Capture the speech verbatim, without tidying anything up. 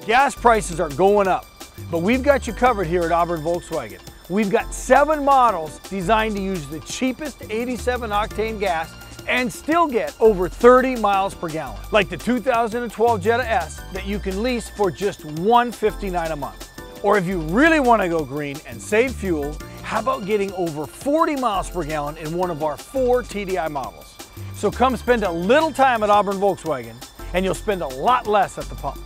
Gas prices are going up, but we've got you covered here at Auburn Volkswagen. We've got seven models designed to use the cheapest eighty-seven octane gas and still get over thirty miles per gallon, like the two thousand twelve Jetta S that you can lease for just one hundred fifty-nine dollars a month. Or if you really want to go green and save fuel, how about getting over forty miles per gallon in one of our four T D I models? So come spend a little time at Auburn Volkswagen and you'll spend a lot less at the pump.